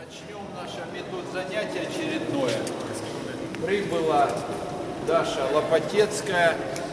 Начнем наше медузанятие очередное. Прибыла Даша Лопатецкая,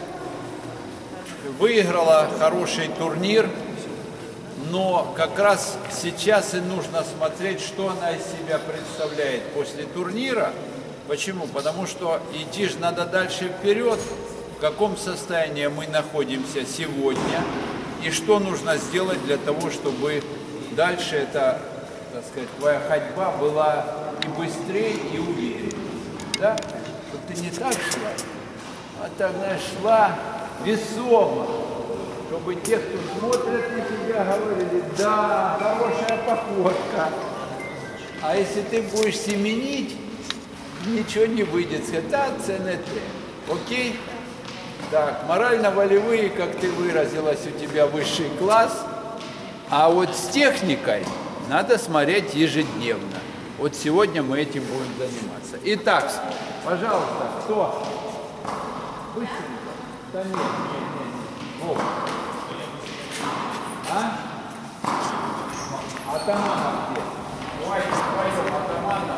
выиграла хороший турнир, но как раз сейчас и нужно смотреть, что она из себя представляет после турнира. Почему? Потому что идти же надо дальше вперед, в каком состоянии мы находимся сегодня и что нужно сделать для того, чтобы дальше это, так сказать, твоя ходьба была и быстрее, и увереннее. Да? Вот ты не так шла, а так, знаешь, шла весомо, чтобы те, кто смотрят на тебя, говорили: да, хорошая походка. А если ты будешь семенить, ничего не выйдет. Да, ЦНТ. Окей? Так, морально-волевые, как ты выразилась, у тебя высший класс. А вот с техникой надо смотреть ежедневно. Вот сегодня мы этим будем заниматься. Итак, пожалуйста, кто? Быстренько. Да нет. О. А? Атамана где? Давайте вдвоем атамана.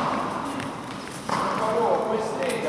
Быстрее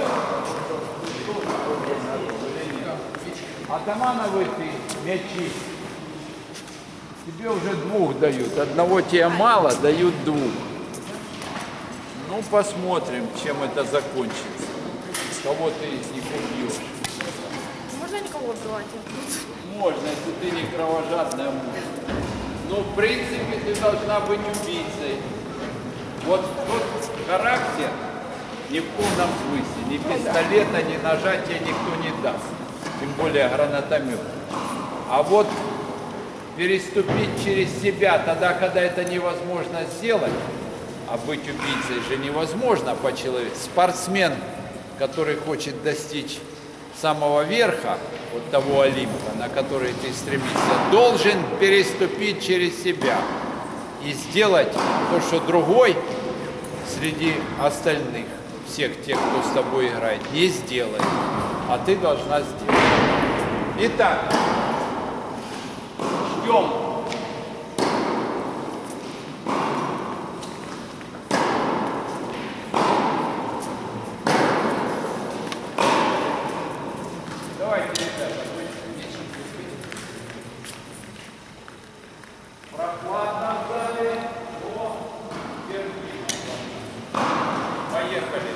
давай. Атамановы ты мячи. Тебе уже двух дают. Одного тебе мало, дают двух. Ну, посмотрим, чем это закончится. Кого ты из них убьешь. Можно никого убивать? Можно, если ты не кровожадная муж. Но, в принципе, ты должна быть убийцей. Вот тот характер ни в полном смысле. Ни пистолета, ни ножа тебе никто не даст. Тем более гранатомет. А вот переступить через себя тогда, когда это невозможно сделать, а быть убийцей же невозможно по-человечески. Спортсмен, который хочет достичь самого верха, вот того Олимпа, на который ты стремишься, должен переступить через себя и сделать то, что другой среди остальных, всех тех, кто с тобой играет, не сделает, а ты должна сделать. Итак, ждем. Давайте, ребята, прохладно в зале, но терпимо. Поехали.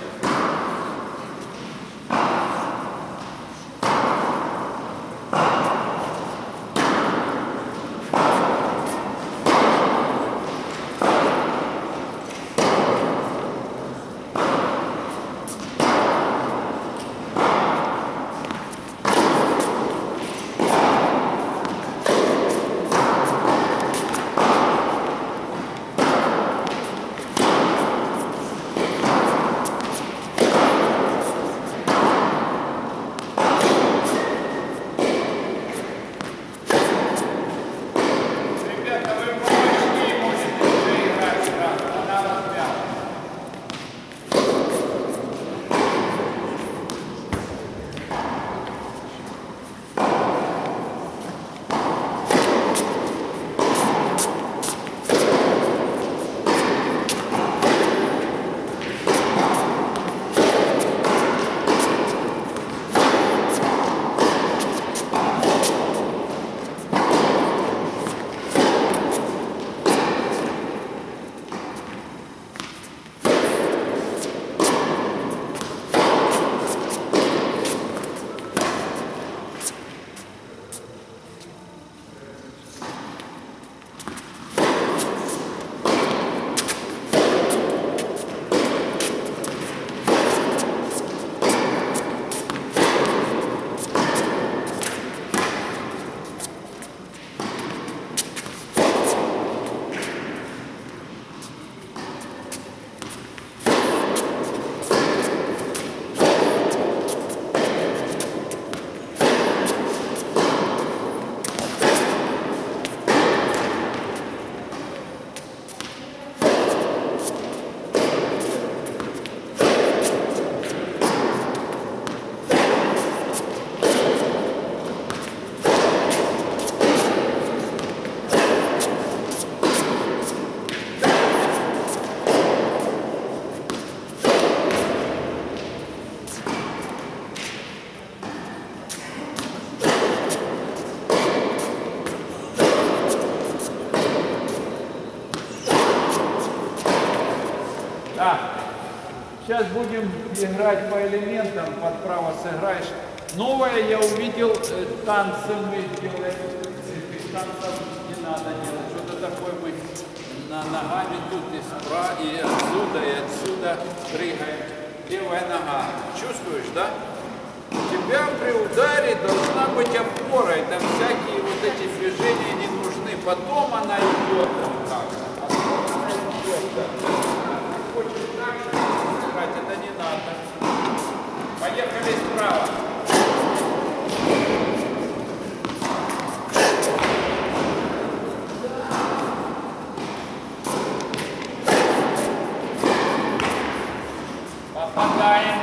Да. Сейчас будем играть по элементам, под право сыграешь. Новое я увидел, танцы мы делаем. Танцев не надо делать. Что-то такое мы ногами тут и отсюда прыгаем. Левая нога. Чувствуешь, да? У тебя при ударе должна быть опора. И там всякие вот эти движения не нужны. Потом она идет как-то. Хочешь так же сыграть, это не надо. Поехали справа. Попадаем.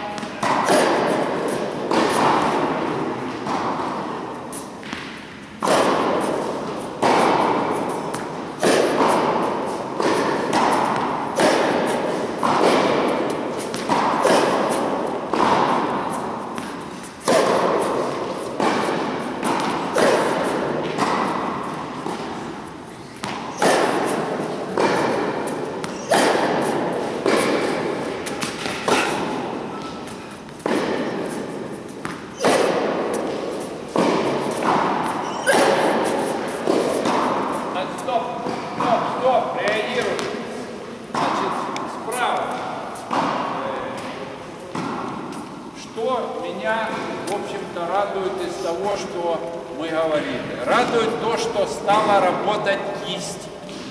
Стоп, реагируй. Значит, справа. Что меня, в общем-то, радует из того, что мы говорили? Радует то, что стала работать кисть.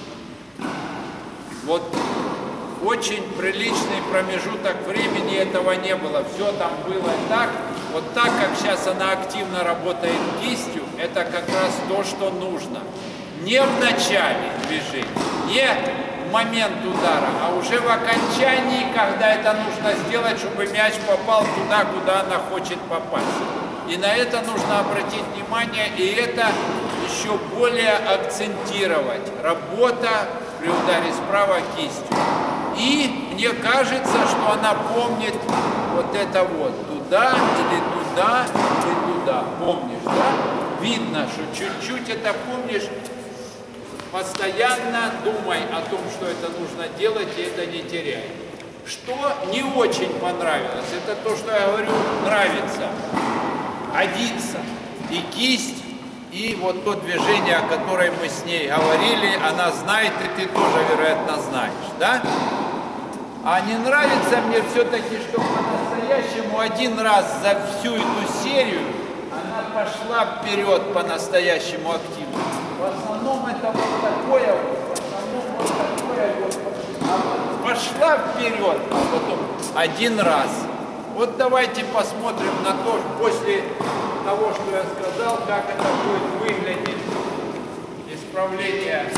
Вот очень приличный промежуток времени этого не было. Все там было так. Вот так, как сейчас она активно работает кистью, это как раз то, что нужно. Не в начале движения, не в момент удара, а уже в окончании, когда это нужно сделать, чтобы мяч попал туда, куда она хочет попасть. И на это нужно обратить внимание, и это еще более акцентировать. Работа при ударе справа кистью. И мне кажется, что она помнит вот это вот. Туда или туда, или туда. Помнишь, да? Видно, что чуть-чуть это помнишь. Постоянно думай о том, что это нужно делать, и это не теряй. Что не очень понравилось, это то, что я говорю, нравится. Годится. И кисть, и вот то движение, о котором мы с ней говорили, она знает, и ты тоже, вероятно, знаешь, да? А не нравится мне все-таки, что по-настоящему один раз за всю эту серию она пошла вперед по-настоящему активно. В основном это вот такое вот, пошла вперед, а потом один раз. Вот давайте посмотрим на то, после того, что я сказал, как это будет выглядеть. Исправление.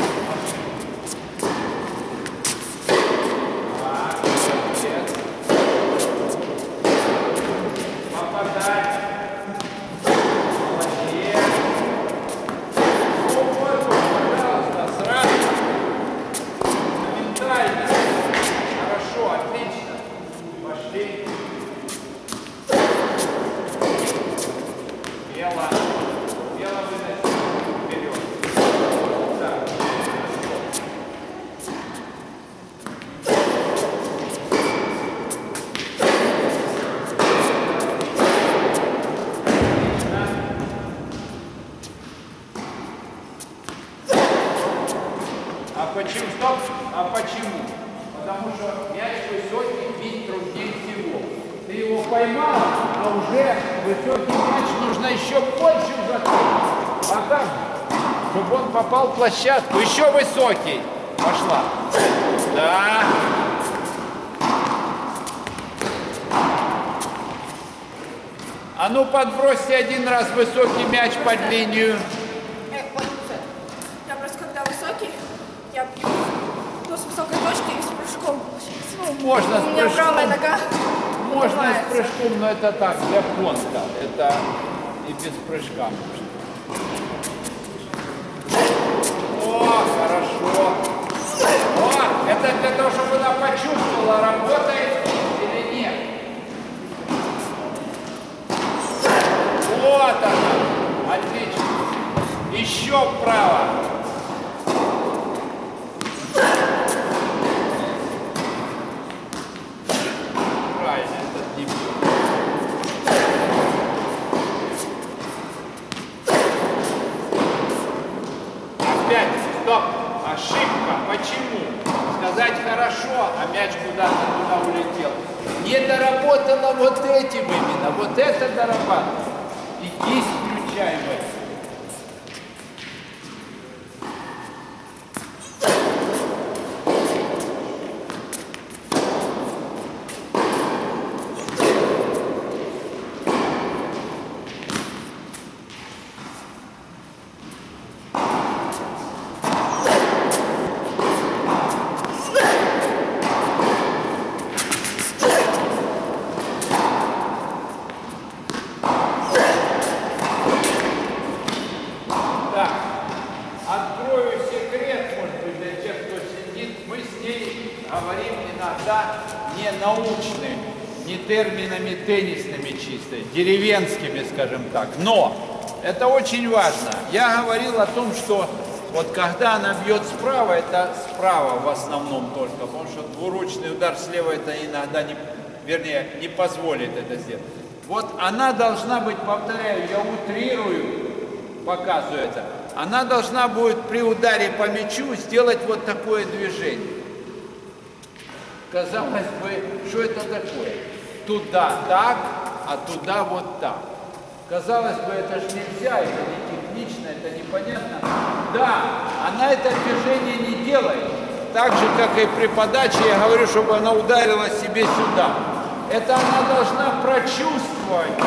Попадать. Хорошо, отлично. Пошли. Бело. Бело выносим вперед. Так. А почему? Стоп. А почему? Потому что мяч высокий бить труднее всего. Ты его поймал, а уже высокий мяч нужно еще больше закрыть. А так, чтобы он попал в площадку. Еще высокий. Пошла. Да. А ну подбросьте один раз высокий мяч под линию. Я просто когда высокий, я бью с высокой точки и с прыжком получается. Ну, можно с прыжком. У меня правая нога. Можно с прыжком, но это так, для понта. Это и без прыжка можно. О, хорошо. О, это для того, чтобы она почувствовала, работает или нет. Вот она. Отлично. Еще вправо. показать хорошо, а мяч куда-то туда улетел. Не доработала вот этим именно, вот это дорабатывай. И кисть включаем в это. Открою секрет, может быть, для тех, кто сидит. Мы с ней говорим иногда не научными, не терминами теннисными чисто, деревенскими, скажем так. Но это очень важно. Я говорил о том, что вот когда она бьет справа, это справа в основном только, потому что двуручный удар слева это иногда не позволит это сделать. Вот она должна быть, повторяю, я утрирую, показываю это. Она должна будет при ударе по мячу сделать вот такое движение. Казалось бы, что это такое? Туда так, а туда вот так. Казалось бы, это же нельзя, это не технично, это непонятно. Да, она это движение не делает. Так же, как и при подаче, я говорю, чтобы она ударила себе сюда. Это она должна прочувствовать.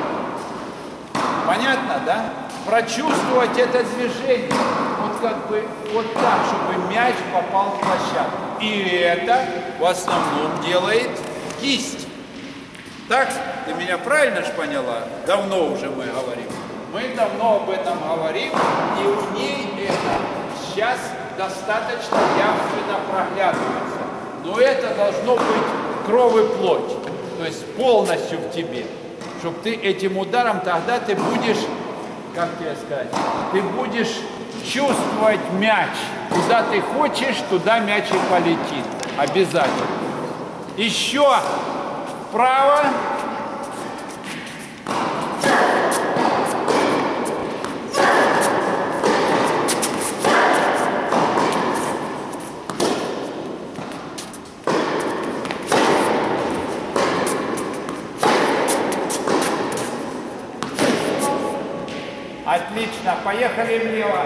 Понятно, да? Прочувствовать это движение, вот как бы вот так, чтобы мяч попал в площадку. И это в основном делает кисть. Так? Ты меня правильно ж поняла? Давно уже мы говорим. Мы давно об этом говорим, и у ней это сейчас достаточно явственно проглядывается. Но это должно быть кровь и плоть, то есть полностью в тебе. Чтобы ты этим ударом, тогда ты будешь, как тебе сказать, ты будешь чувствовать мяч. Куда ты хочешь, туда мяч и полетит. Обязательно. Еще вправо. Отлично, поехали влево.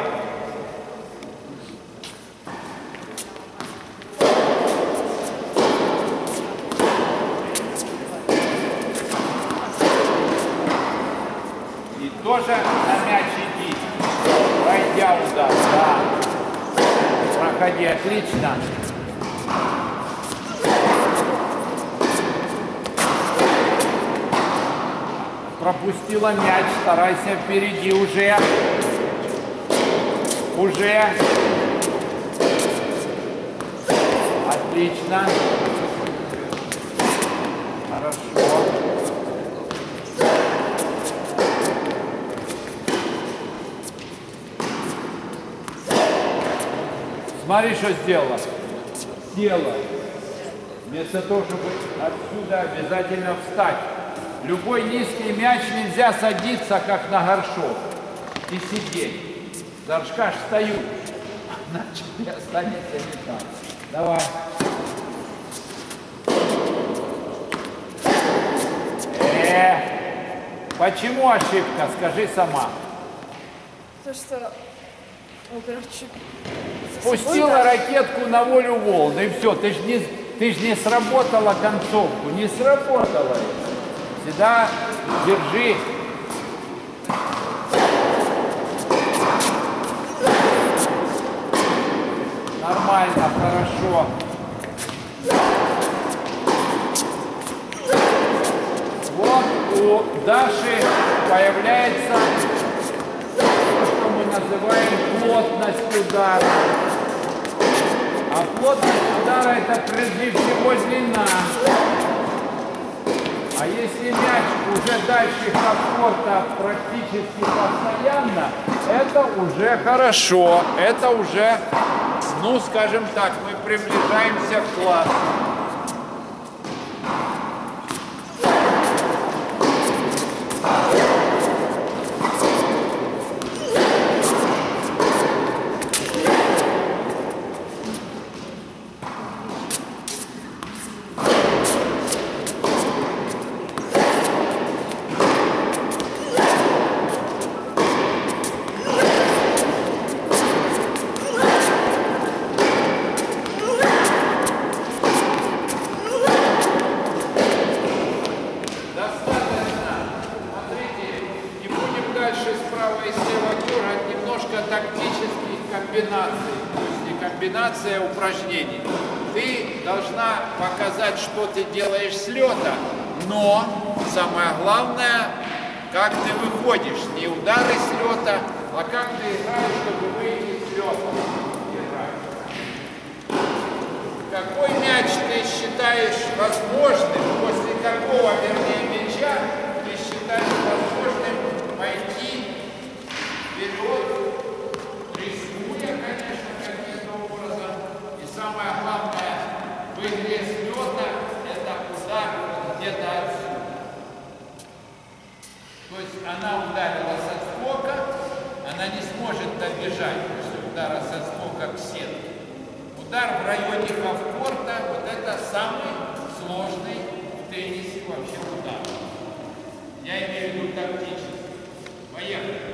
И тоже на мяч иди, пройдя удар, да. Проходи, отлично. Пропустила мяч, старайся впереди уже. Уже. Отлично. Хорошо. Смотри, что сделала. Сделала. Вместо того, чтобы отсюда обязательно встать. Любой низкий мяч нельзя садиться, как на горшок, и сидеть. С горшка ж встают, иначе ты останешься не там. Давай. Почему ошибка? Скажи сама. То, что, ну, короче, спустила ракетку на волю волн, и все. Ты ж не сработала концовку, не сработала. Всегда держи. Нормально, хорошо. Вот у Даши появляется то, что мы называем плотность удара. А плотность удара — это прежде всего длина. А если мяч уже дальше комфорта практически постоянно, это уже хорошо. Это уже, ну, скажем так, мы приближаемся к классу. комбинация упражнений. Ты должна показать, что ты делаешь с лета, но самое главное, как ты выходишь. Не удары с лета, а как ты играешь, чтобы выйти с лета. Какой мяч ты считаешь возможным, после какого, вернее, мяча ты считаешь возможным пойти вперед, рискуя, конечно, каким-то образом. И самое главное, в игре с лета это удар где-то отсюда. То есть она ударила с отскока, она не сможет добежать после удара с отскока к сетке. Удар в районе хавкорта, вот это самый сложный в теннисе вообще удар. Я имею в виду тактически. Поехали.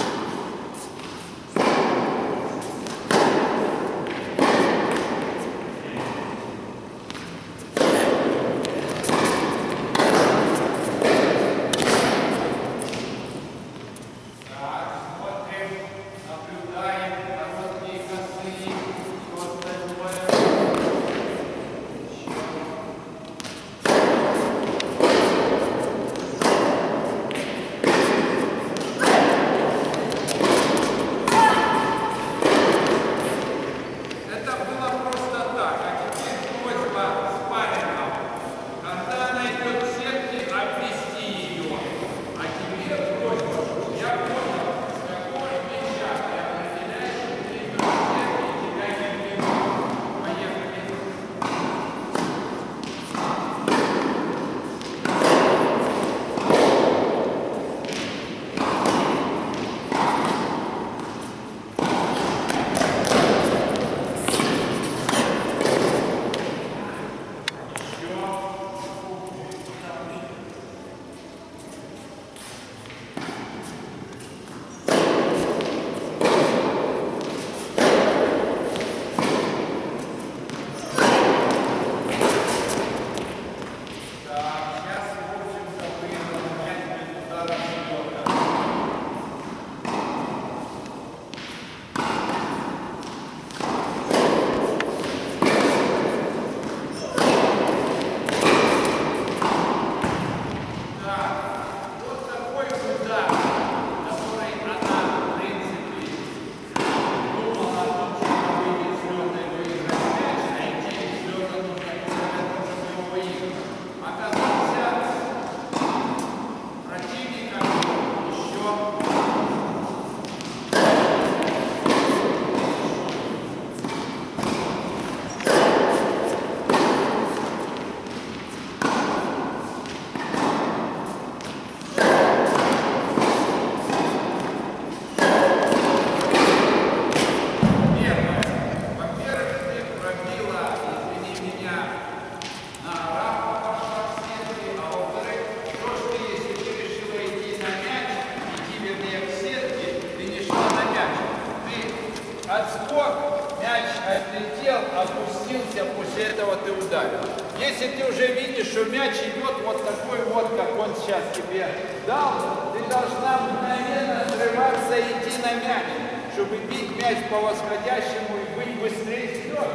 Отскок, мяч отлетел, опустился, после этого ты ударил. Если ты уже видишь, что мяч идет вот такой вот, как он сейчас тебе дал, ты должна мгновенно срываться и идти на мяч, чтобы бить мяч по восходящему и быть быстрее вперед.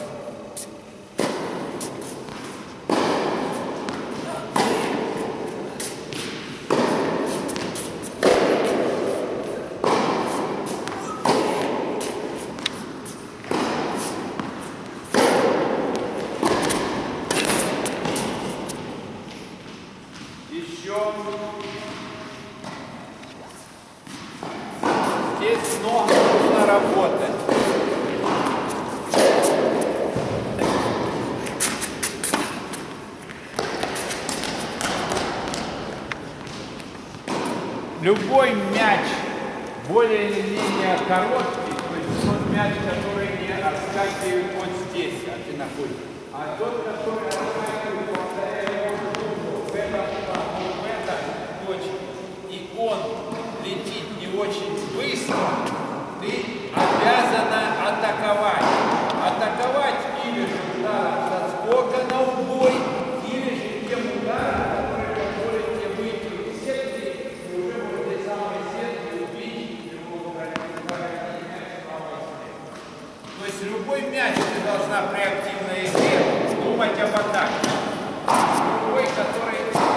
Здесь много нужно работать. Любой мяч более или менее короткий, то есть тот мяч, который не отскакивает вот здесь, а ты находишься, а тот, который отскакивает, повторяю, в этой точке, и он летит не очень быстро, ты обязана атаковать. Атаковать или же ударом с отскока на убой, или же тем ударом, который позволит тебе выйти из сетки, и уже в этой самой сетке убить его противника. То есть любой мяч, Пойдемте в атаку. Другой, который...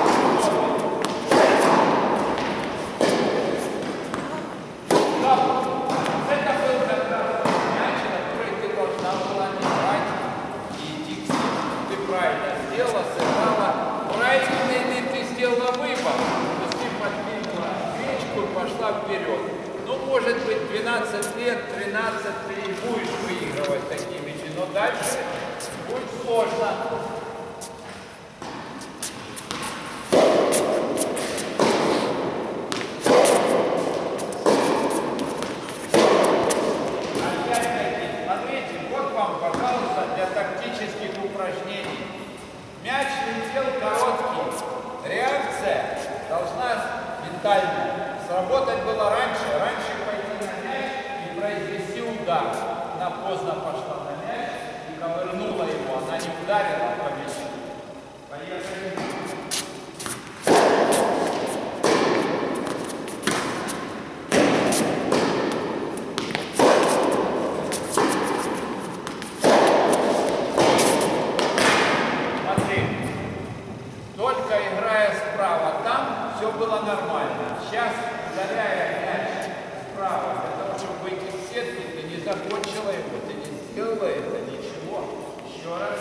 Это был как раз мяч, который ты должна была не брать и идти к нему. Ты правильно сделала, сыграла. Правильно ты сделала выбор. То есть ты подвинула свечку и пошла вперед. Ну, может быть, 12 лет, 13 ты и будешь выигрывать такие мячи, но дальше будет сложно. Смотрите, вот вам, пожалуйста, для тактических упражнений. Мяч летел короткий. Реакция должна ментальная. Сработать было раньше. Раньше пойти на мяч и произвести удар. Она поздно пошла на мяч и ковырнула его. Она не ударила по мячу. Поехали. Только играя справа там, все было нормально. Сейчас, ударяя мяч справа, для того, чтобы выйти в сетку, ты не закончила его, ты не сделала это, ничего. Еще раз.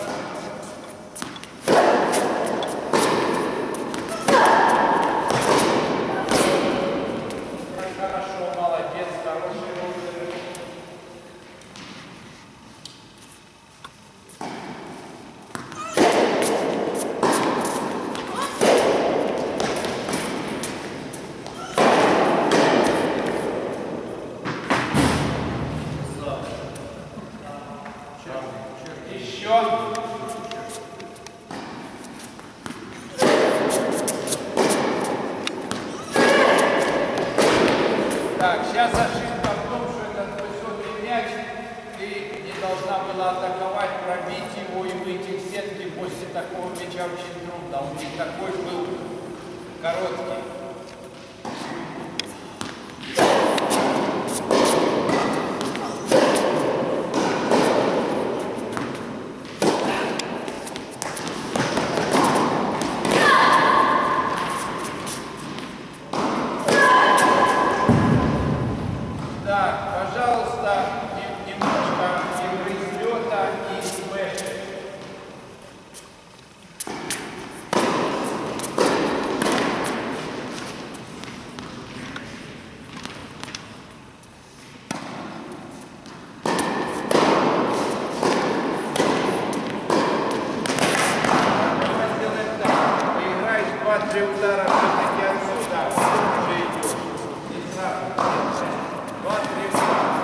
Хорошо, молодец, хороший выигрыш. Так, сейчас ошибка в том, что этот высокий мяч ты не должна была атаковать, пробить его и выйти в сетки. После такого мяча очень трудно. Он не такой был короткий. Так, пожалуйста, немножко игры взлета и смеша. Сделаем так. Поиграешь 2-3 удара все-таки отсюда, уже идет. Не сразу. 2-3 удара.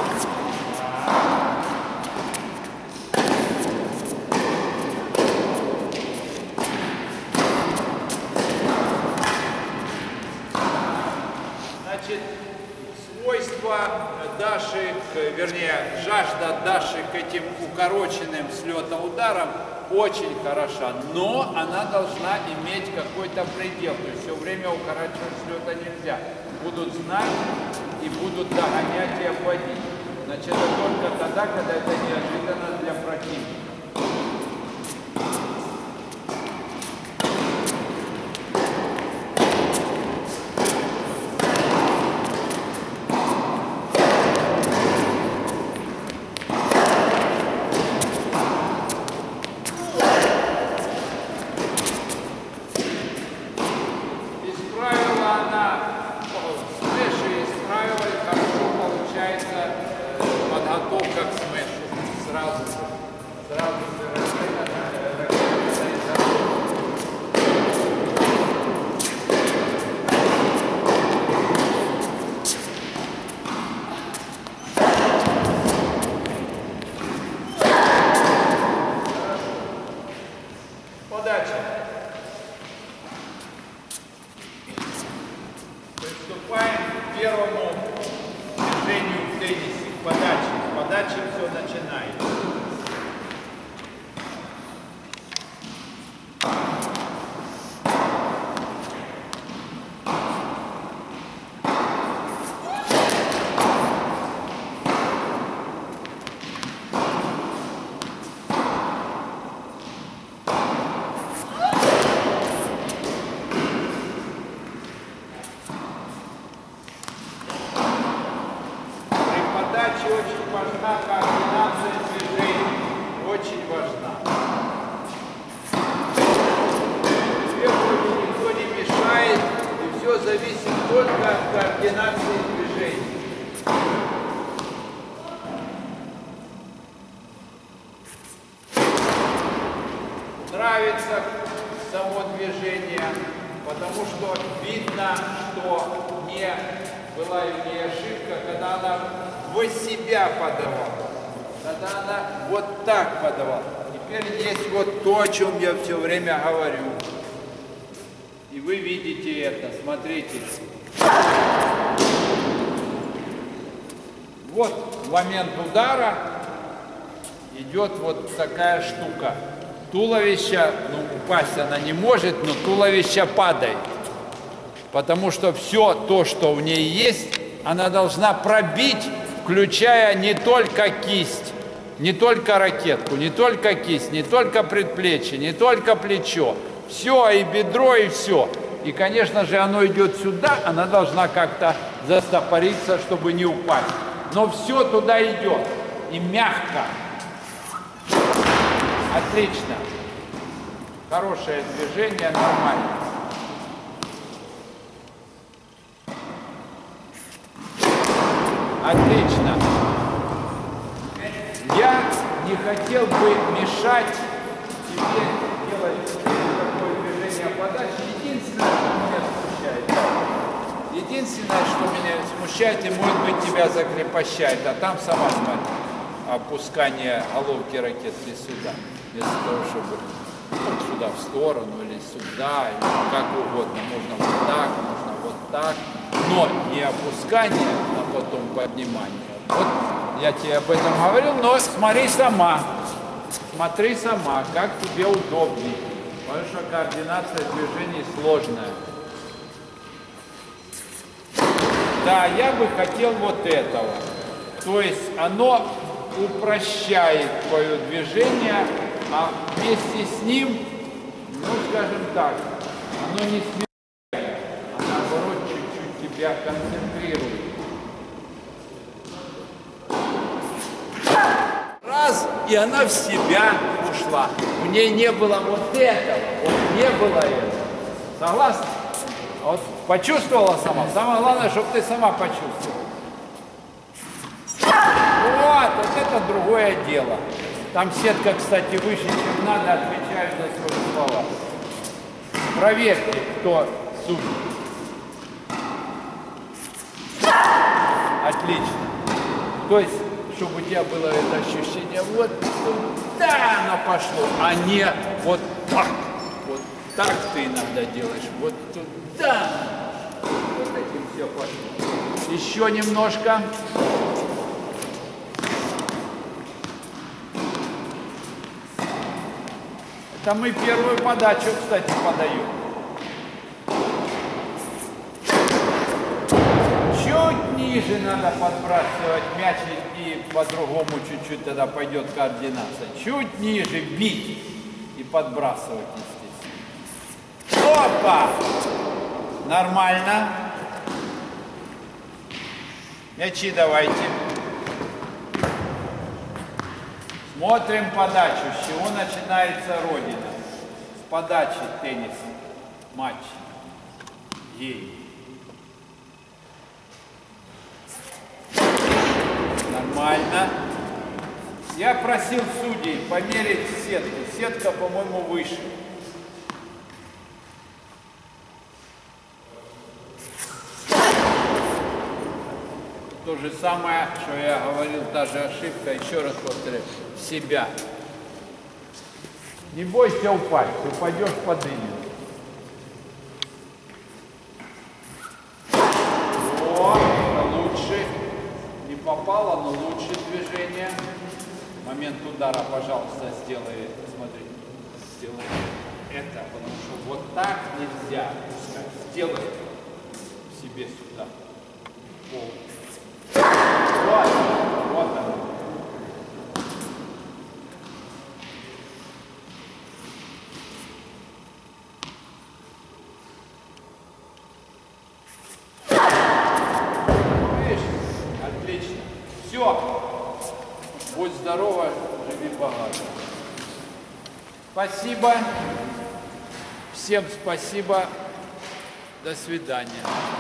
Значит, свойства Даши, вернее, жажда Даши к этим укороченным слетоударам очень хороша, но она должна иметь какой-то предел. То есть все время укорачивать слета нельзя. Будут знать и будут догонять и обводить. Значит, это только тогда, когда это неожиданно для противника. Исправила она смеши, исправила, и хорошо получается подготовка к смешу. Сразу же подача. Приступаем к первому движению в теннисе, к подаче. С подачи все начинается. очень важна. Сверху никто не мешает, и все зависит только от координации движений. Нравится само движение, потому что видно, что не была у нее ошибка, когда она в себя подавала, когда она вот так подавала. Теперь есть вот то, о чем я все время говорю. И вы видите это, смотрите. Вот в момент удара идет вот такая штука. Туловище, ну, упасть она не может, но туловище падает. Потому что все то, что в ней есть, она должна пробить, включая не только кисть, не только ракетку, не только кисть, не только предплечье, не только плечо. Все, и бедро, и все. И, конечно же, оно идет сюда, она должна как-то застопориться, чтобы не упасть. Но все туда идет. И мягко. Отлично. Хорошее движение, нормально. Отлично. Я не хотел бы мешать тебе делать такое движение подачи. Единственное, что меня смущает, и, может быть, тебя закрепощает, а там сама смотри, опускание головки ракетки сюда, вместо того, чтобы вот сюда в сторону или сюда, или как угодно. Можно вот так, можно вот так, но не опускание, а потом поднимание. Вот я тебе об этом говорил, но смотри сама, как тебе удобнее, потому что координация движений сложная. Да, я бы хотел вот этого. То есть оно упрощает твое движение, а вместе с ним, ну, скажем так, оно не смещает, а наоборот чуть-чуть тебя концентрирует. Раз, и она в себя ушла. У ней не было вот этого, вот не было этого. Согласна? Вот почувствовала сама. Самое главное, чтобы ты сама почувствовала. Вот это другое дело. Там сетка, кстати, выше, чем надо, отвечает за свои слова. Проверьте, кто судит. Отлично. То есть, чтобы у тебя было это ощущение, вот туда оно пошло, а не вот так. Вот так ты иногда делаешь, вот туда. Вот этим все пошло. Еще немножко. Это мы первую подачу, кстати, подаем. Чуть ниже надо подбрасывать мяч, и по-другому чуть-чуть тогда пойдет координация. Чуть ниже бить и подбрасывать, естественно. Опа! Нормально. Мячи давайте. Смотрим подачу. С чего начинается Родина? С подачи тенниса. Матч. Ей. Нормально. Я просил судей померить сетку. Сетка, по-моему, выше. То же самое, что я говорил, даже ошибка, еще раз повторяю, себя. Не бойся упасть, упадешь подымешь. О, лучше. Не попало, но лучше движение. Момент удара, пожалуйста, сделай, смотри, сделай это, потому что вот так нельзя пускать. Сделай себе сюда. Вот, вот оно. Видишь? Отлично. Все. Будь здорова, живи богато. Спасибо. Всем спасибо. До свидания.